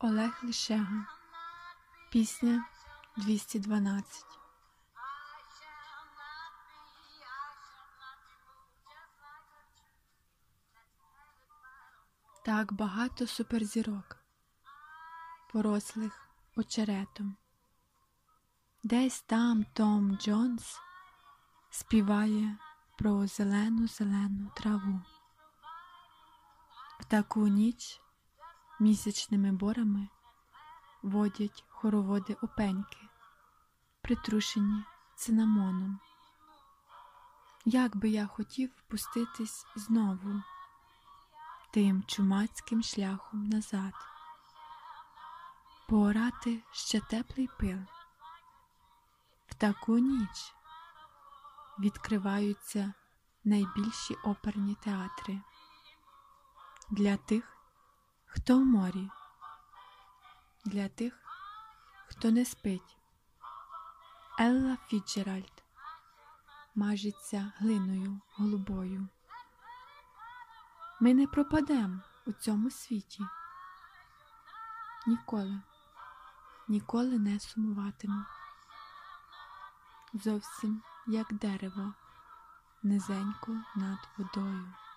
Олег Лишега. Пісня 212. Так багато суперзірок, порослих очеретом. Десь там Том Джонс співає про зелену-зелену траву. В таку ніч місячними борами водять хороводи опеньки, притрушені цинамоном. Як би я хотів пуститись знову тим чумацьким шляхом назад, поорати ще теплий пил. В таку ніч відкриваються найбільші оперні театри для тих, хто в морі, для тих, хто не спить. Елла Фіцджеральд мажеться глиною голубою. Ми не пропадем у цьому світі. Ніколи, ніколи не сумуватиму. Зовсім як дерево низенько над водою.